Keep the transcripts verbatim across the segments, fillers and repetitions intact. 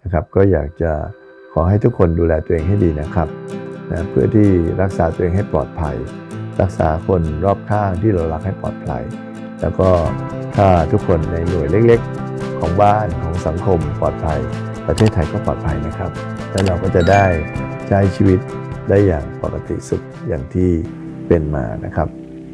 นะครับก็อยากจะขอให้ทุกคนดูแลตัวเองให้ดีนะครับนะเพื่อที่รักษาตัวเองให้ปลอดภัยรักษาคนรอบข้างที่เรารักให้ปลอดภัยแล้วก็ถ้าทุกคนในหน่วยเล็กๆของบ้านของสังคมปลอดภัยประเทศไทยก็ปลอดภัยนะครับแล้วเราก็จะได้ใช้ชีวิตได้อย่างปกติสุขอย่างที่เป็นมานะครับ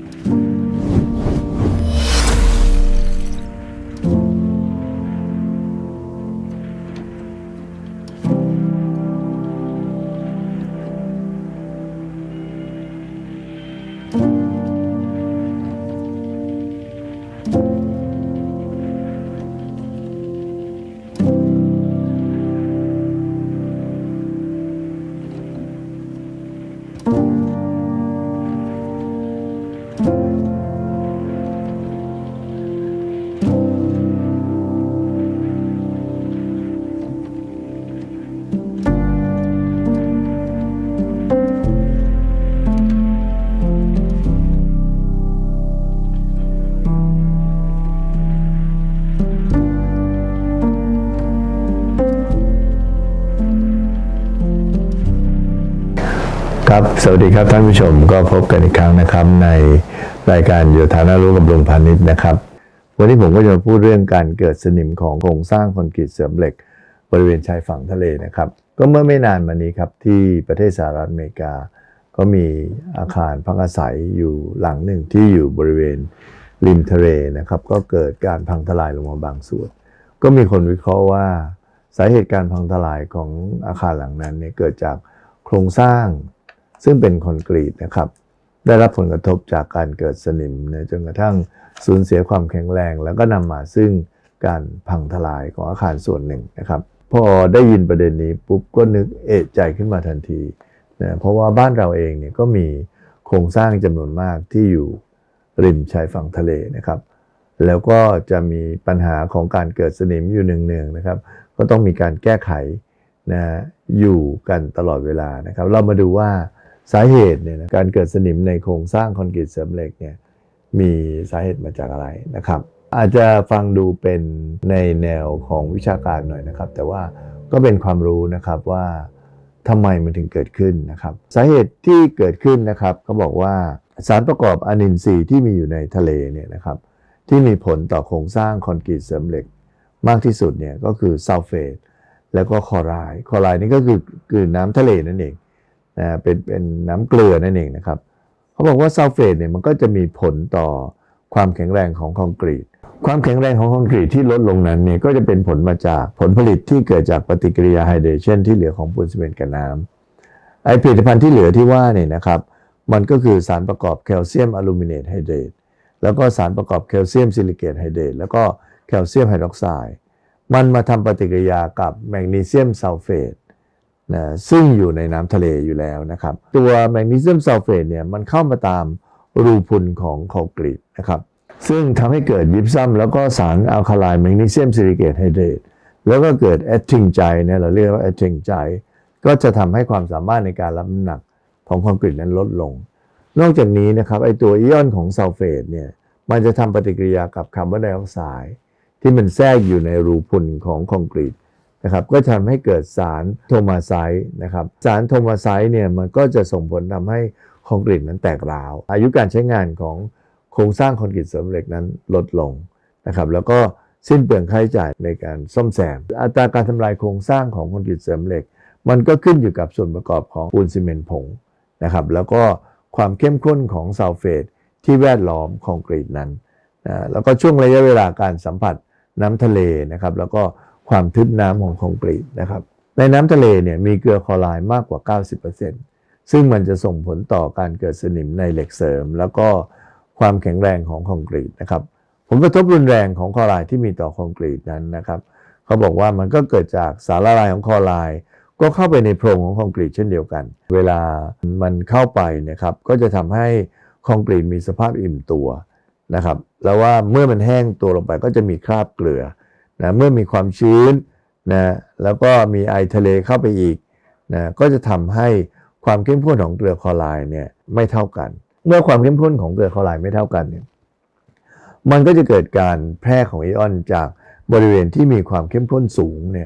ครับสวัสดีครับท่านผู้ชมก็พบกันอีกครั้งนะครับในรายการโยธาน่ารู้กับลุงพานิชนะครับวันนี้ผมก็จะมาพูดเรื่องการเกิดสนิมของโครงสร้างคอนกรีตเสริมเหล็กบริเวณชายฝั่งทะเลนะครับก็เมื่อไม่นานมานี้ครับที่ประเทศสหรัฐอเมริกาก็มีอาคารพักอาศัยอยู่หลังหนึ่งที่อยู่บริเวณริมทะเลนะครับก็เกิดการพังทลายลงมาบางส่วนก็มีคนวิเคราะห์ว่าสาเหตุการพังทลายของอาคารหลังนั้นเนี่ยเกิดจากโครงสร้างซึ่งเป็นคอนกรีตนะครับได้รับผลกระทบจากการเกิดสนิมนะจนกระทั่งสูญเสียความแข็งแรงแล้วก็นำมาซึ่งการพังทลายของอาคารส่วนหนึ่งนะครับพอได้ยินประเด็นนี้ปุ๊บก็นึกเอะใจขึ้นมาทันทีนะเพราะว่าบ้านเราเองเนี่ยก็มีโครงสร้างจำนวนมากที่อยู่ริมชายฝั่งทะเลนะครับแล้วก็จะมีปัญหาของการเกิดสนิมอยู่เนืองๆนะครับก็ต้องมีการแก้ไขนะอยู่กันตลอดเวลานะครับเรามาดูว่าสาเหตุเนี่ยนะการเกิดสนิมในโครงสร้างคอนกรีตเสริมเหล็กเนี่ยมีสาเหตุมาจากอะไรนะครับอาจจะฟังดูเป็นในแนวของวิชาการหน่อยนะครับแต่ว่าก็เป็นความรู้นะครับว่าทำไมมันถึงเกิดขึ้นนะครับสาเหตุที่เกิดขึ้นนะครับเขาบอกว่าสารประกอบอะนินทรีย์ที่มีอยู่ในทะเลเนี่ยนะครับที่มีผลต่อโครงสร้างคอนกรีตเสริมเหล็กมากที่สุดเนี่ยก็คือซัลเฟตแล้วก็คลอไรด์คลอไรด์นี่ก็คือคือน้ำทะเลนั่นเองนะเป็นเป็นน้ำเกลือนั่นเองนะครับเขาบอกว่าซัลเฟตเนี่ยมันก็จะมีผลต่อความแข็งแรงของคอนกรีตความแข็งแรงของคอนกรีตที่ลดลงนั้นเนี่ยก็จะเป็นผลมาจากผลผลิตที่เกิดจากปฏิกิริยาไฮเดรชันที่เหลือของปูนซีเมนต์กับน้ำไอผลิตภัณฑ์ที่เหลือที่ว่าเนี่ยนะครับมันก็คือสารประกอบแคลเซียมอลูมิเนตไฮเดรตแล้วก็สารประกอบแคลเซียมซิลิเกตไฮเดรตแล้วก็แคลเซียมไฮดรอกไซด์มันมาทำปฏิกิริยากับแมกนีเซียมซัลเฟตนะซึ่งอยู่ในน้ำทะเลอยู่แล้วนะครับตัวแมกนีเซียมซัลเฟตเนี่ยมันเข้ามาตามรูพุนของคอนกรีตนะครับซึ่งทำให้เกิดยิปซัมแล้วก็สารอัลคาไลน์แมกนีเซียมซิลิเกตไฮเดรตแล้วก็เกิดแอทริงไจเนี่ยเราเรียกว่าแอทริงไจก็จะทำให้ความสามารถในการรับน้ำหนักของคอนกรีตนั้นลดลงนอกจากนี้นะครับไอตัวอิออนของซัลเฟตเนี่ยมันจะทำปฏิกิริยากับคาร์บอนไดออกไซด์ที่มันแทรกอยู่ในรูพุนของคอนกรีตนะครับก็ทำให้เกิดสารโทมาไซต์นะครับสารโทมาไซต์เนี่ยมันก็จะส่งผลทำให้คอนกรีตนั้นแตกร้าวอายุการใช้งานของโครงสร้างคอนกรีตเสริมเหล็กนั้นลดลงนะครับแล้วก็สิ้นเปลืองค่าใช้จ่ายในการซ่อมแซมอัตราการทำลายโครงสร้างของคอนกรีตเสริมเหล็กมันก็ขึ้นอยู่กับส่วนประกอบของปูนซีเมนต์ผงนะครับแล้วก็ความเข้มข้นของซัลเฟตที่แวดล้อมคอนกรีตนั้นนะแล้วก็ช่วงระยะเวลาการสัมผัสน้ำทะเลนะครับแล้วก็ความทึบน้ำของคอนกรีตนะครับในน้ำทะเลเนี่ยมีเกลือคลอไรด์มากกว่า เก้าสิบเปอร์เซ็นต์ ซึ่งมันจะส่งผลต่อการเกิดสนิมในเหล็กเสริมแล้วก็ความแข็งแรงของคอนกรีตนะครับผลกระทบรุนแรงของคลอไรด์ที่มีต่อคอนกรีตนั้นนะครับเขาบอกว่ามันก็เกิดจากสารละลายของคลอไรด์ก็เข้าไปในโพรงของคอนกรีตเช่นเดียวกันเวลามันเข้าไปนะครับก็จะทำให้คอนกรีตมีสภาพอิ่มตัวนะครับแล้วว่าเมื่อมันแห้งตัวลงไปก็จะมีคราบเกลือนะเมื่อมีความชื้นนะแล้วก็มีไอทะเลเข้าไปอีกนะก็จะทำให้ความเข้มข้นของเกลือคลอไรด์เนี่ยไม่เท่ากันเมื่อความเข้มข้นของเกลือคลอไรด์ไม่เท่ากันเนี่ยมันก็จะเกิดการแพร่ของไอออนจากบริเวณที่มีความเข้มข้นสูงเนี่ยไป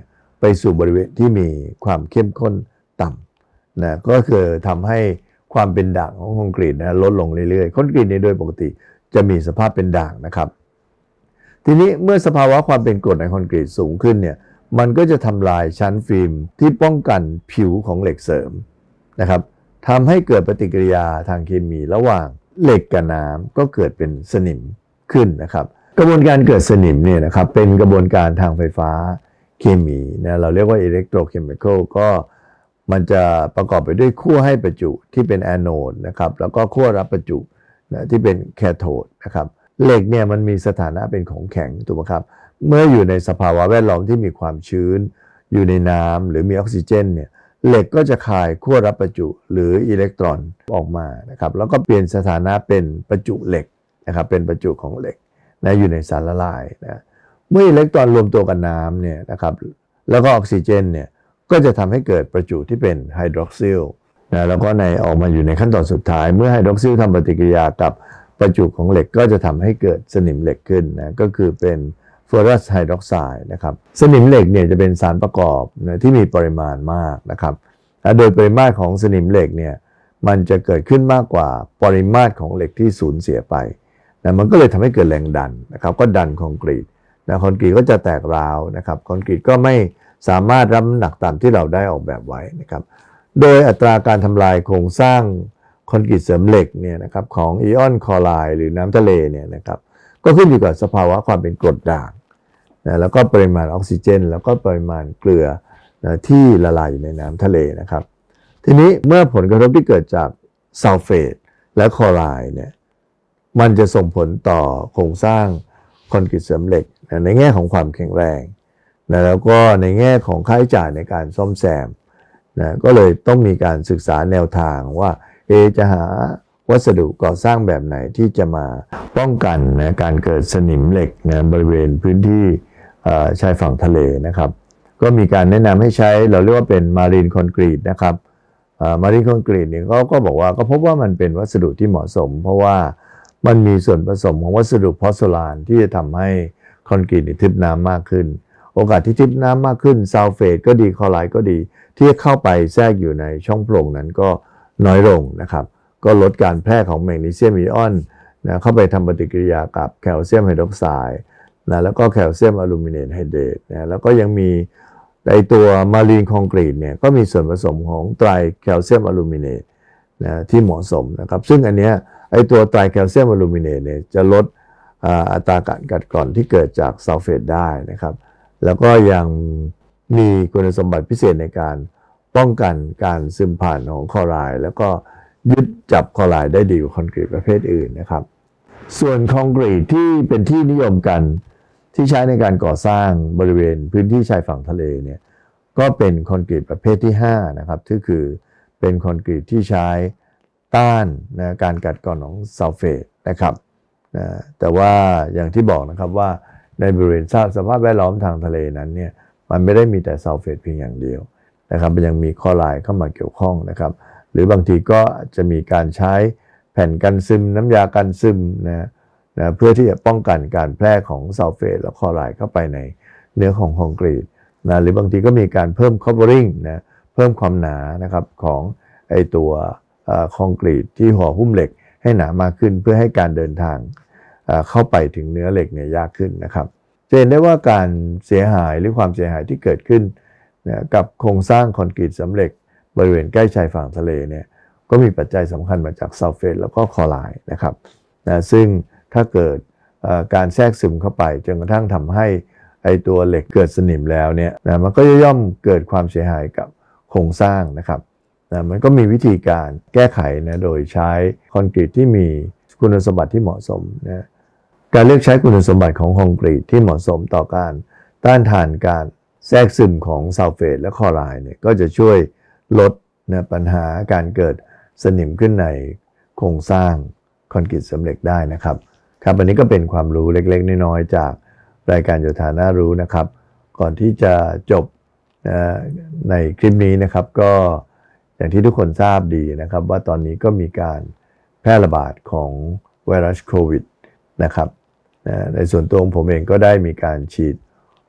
สู่บริเวณที่มีความเข้มข้นต่ำนะก็คือทำให้ความเป็นด่างของคอนกรีตนะลดลงเรื่อยๆคอนกรีตในโดยปกติจะมีสภาพเป็นด่างนะครับทีนี้เมื่อสภาวะความเป็นกรดในคอนกรีตสูงขึ้นเนี่ยมันก็จะทำลายชั้นฟิล์มที่ป้องกันผิวของเหล็กเสริมนะครับทำให้เกิดปฏิกิริยาทางเคมีระหว่างเหล็กกับน้ำก็เกิดเป็นสนิมขึ้นนะครับกระบวนการเกิดสนิมเนี่ยนะครับเป็นกระบวนการทางไฟฟ้าเคมีนะเราเรียกว่าอิเล็กโทรเคมีคอลก็มันจะประกอบไปด้วยขั้วให้ประจุที่เป็นแอนโอดนะครับแล้วก็ขั้วรับประจุนะที่เป็นแคโทดนะครับเหล็กเนี่ยมันมีสถานะเป็นของแข็งถูกไหมครับเมื่ออยู่ในสภาวะแวดล้อมที่มีความชื้นอยู่ในน้ำหรือมีออกซิเจนเนี่ยเหล็กก็จะคายขั้วรับประจุหรืออิเล็กตรอนออกมานะครับแล้วก็เปลี่ยนสถานะเป็นประจุเหล็กนะครับเป็นประจุของเหล็กนะอยู่ในสารละลายนะเมื่ออิเล็กตรอนรวมตัวกับน้ำเนี่ยนะครับแล้วก็ออกซิเจนเนี่ยก็จะทำให้เกิดประจุที่เป็นไฮดรอกซิลนะแล้วก็ในออกมาอยู่ในขั้นตอนสุดท้ายเมื่อไฮดรอกซิลทำปฏิกิริยากับประจุของเหล็กก็จะทำให้เกิดสนิมเหล็กขึ้นนะก็คือเป็นเฟอรัสไฮดรอกไซด์นะครับสนิมเหล็กเนี่ยจะเป็นสารประกอบนะที่มีปริมาณมากนะครับและโดยปริมาตรของสนิมเหล็กเนี่ยมันจะเกิดขึ้นมากกว่าปริมาตรของเหล็กที่สูญเสียไปนะมันก็เลยทำให้เกิดแรงดันนะครับก็ดันคอนกรีตนะคอนกรีตก็จะแตกร้าวนะครับคอนกรีตก็ไม่สามารถรับน้ำหนักตามที่เราได้ออกแบบไว้นะครับโดยอัตราการทำลายโครงสร้างคอนกรีตเสริมเหล็กเนี่ยนะครับของอิออนคลอไรด์หรือน้ำทะเลเนี่ยนะครับก็ขึ้นอยู่กับสภาวะความเป็นกรดด่างนะแล้วก็ปริมาณออกซิเจนแล้วก็ปริมาณเกลือนะที่ละลายอยู่ในน้ำทะเลนะครับทีนี้เมื่อผลกระทบที่เกิดจากซัลเฟตและคลอไรด์เนี่ยมันจะส่งผลต่อโครงสร้างคอนกรีตเสริมเหล็กนะในแง่ของความแข็งแรงนะแล้วก็ในแง่ของค่าใช้จ่ายในการซ่อมแซมนะก็เลยต้องมีการศึกษาแนวทางว่าเอจะหาวัสดุก่อสร้างแบบไหนที่จะมาป้องกันนะการเกิดสนิมเหล็กนะบริเวณพื้นที่ชายฝั่งทะเลนะครับก็มีการแนะนำให้ใช้เราเรียกว่าเป็นมารีนคอนกรีตนะครับมารีนคอนกรีตเนี่ยเขาก็บอกว่าก็พบว่ามันเป็นวัสดุที่เหมาะสมเพราะว่ามันมีส่วนผสมของวัสดุพอสโซลานที่จะทำให้คอนกรีตทึบน้ำมากขึ้นโอกาสที่ทึบน้ำมากขึ้นซัลเฟตก็ดีคลอไรด์ก็ดีที่เข้าไปแทรกอยู่ในช่องโพรงนั้นก็น้อยลงนะครับก็ลดการแพร่ของแมกนีเซียมอิออนนะเข้าไปทำปฏิกิริยากับแคลเซียมไฮดรอกไซด์นะแล้วก็แคลเซียมอลูมิเนตไฮเดรตนะแล้วก็ยังมีในตัวมารีนคอนกรีตเนี่ยก็มีส่วนผสมของไตรแคลเซียมอลูมิเนตนะที่เหมาะสมนะครับซึ่งอันเนี้ยไอตัวไตรแคลเซียมอลูมิเนตเนี่ยจะลดอัตราการกัดกร่อนที่เกิดจากซัลเฟตได้นะครับแล้วก็ยังมีคุณสมบัติพิเศษในการป้องกันการซึมผ่านของคลอไรด์แล้วก็ยึดจับคลอไรด์ได้ดีกว่าคอนกรีตประเภทอื่นนะครับส่วนคอนกรีตที่เป็นที่นิยมกันที่ใช้ในการก่อสร้างบริเวณพื้นที่ชายฝั่งทะเลเนี่ยก็เป็นคอนกรีตประเภทที่ห้านะครับที่คือเป็นคอนกรีตที่ใช้ต้านนะการกัดกร่อนของซัลเฟตนะครับนะแต่ว่าอย่างที่บอกนะครับว่าในบริเวณสภาพแวดล้อมทางทะเลนั้นเนี่ยมันไม่ได้มีแต่ซัลเฟตเพียงอย่างเดียวนะครับมันยังมีคลอไรด์เข้ามาเกี่ยวข้องนะครับหรือบางทีก็จะมีการใช้แผ่นกันซึมน้ำยากันซึมนะนะเพื่อที่จะป้องกันการแพร่ของซัลเฟตและคลอไรด์เข้าไปในเนื้อของคอนกรีตนะหรือบางทีก็มีการเพิ่ม covering นะเพิ่มความหนานะครับของไอตัวคอนกรีตที่ห่อหุ้มเหล็กให้หนามากขึ้นเพื่อให้การเดินทางเข้าไปถึงเนื้อเหล็กเนี่ยยากขึ้นนะครับจะเห็นได้ว่าการเสียหายหรือความเสียหายที่เกิดขึ้นนะกับโครงสร้างคอนกรีตสำเร็จบริเวณใกล้ชายฝั่งทะเลเนี่ยก็มีปัจจัยสำคัญมาจากซัลเฟตแล้วก็คลอไรด์นะครับนะซึ่งถ้าเกิดการแทรกซึมเข้าไปจนกระทั่งทำให้ไอตัวเหล็กเกิดสนิมแล้วเนี่ยนะมันก็ย่อมเกิดความเสียหายกับโครงสร้างนะครับนะมันก็มีวิธีการแก้ไขนะโดยใช้คอนกรีตที่มีคุณสมบัติที่เหมาะสมนะการเลือกใช้คุณสมบัติของคอนกรีตที่เหมาะสมต่อการต้านทานการแทรกซึมของซัลเฟตและคลอไรด์เนี่ยก็จะช่วยลดนะปัญหาการเกิดสนิมขึ้นในโครงสร้างคอนกรีตสำเร็จได้นะครับครับอันนี้ก็เป็นความรู้เล็กๆน้อยๆจากรายการโยธาน่ารู้นะครับก่อนที่จะจบในคลิปนี้นะครับก็อย่างที่ทุกคนทราบดีนะครับว่าตอนนี้ก็มีการแพร่ระบาดของไวรัสโควิดนะครับในส่วนตัวของผมเองก็ได้มีการฉีด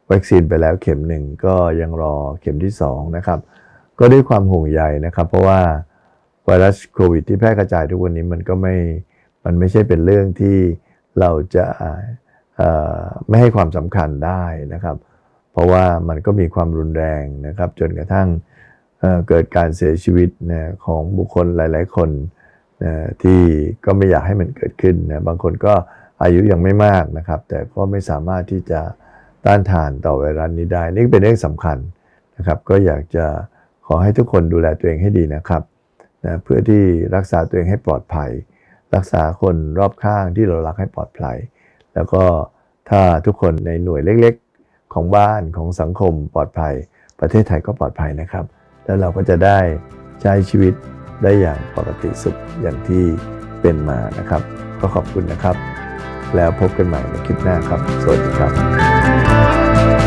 วัคซีนไปแล้วเข็มหนึ่งก็ยังรอเข็มที่สองนะครับก็ด้วยความห่วงใยนะครับเพราะว่าไวรัสโควิดที่แพร่กระจายทุกวันนี้มันก็ไม่มันไม่ใช่เป็นเรื่องที่เราจะไม่ให้ความสำคัญได้นะครับเพราะว่ามันก็มีความรุนแรงนะครับจนกระทั่ง เ, เกิดการเสียชีวิตนะของบุคคลหลายๆคนนะที่ก็ไม่อยากให้มันเกิดขึ้นนะบางคนก็อายุยังไม่มากนะครับแต่ก็ไม่สามารถที่จะต้านทานต่อไวรัสนี้ได้นี่เป็นเรื่องสำคัญนะครับก็อยากจะขอให้ทุกคนดูแลตัวเองให้ดีนะครับนะเพื่อที่รักษาตัวเองให้ปลอดภัยรักษาคนรอบข้างที่เรารักให้ปลอดภัยแล้วก็ถ้าทุกคนในหน่วยเล็กๆของบ้านของสังคมปลอดภัยประเทศไทยก็ปลอดภัยนะครับแล้วเราก็จะได้ใช้ชีวิตได้อย่างปกติสุขอย่างที่เป็นมานะครับก็ขอบคุณนะครับแล้วพบกันใหม่ในคลิปหน้าครับสวัสดีครับ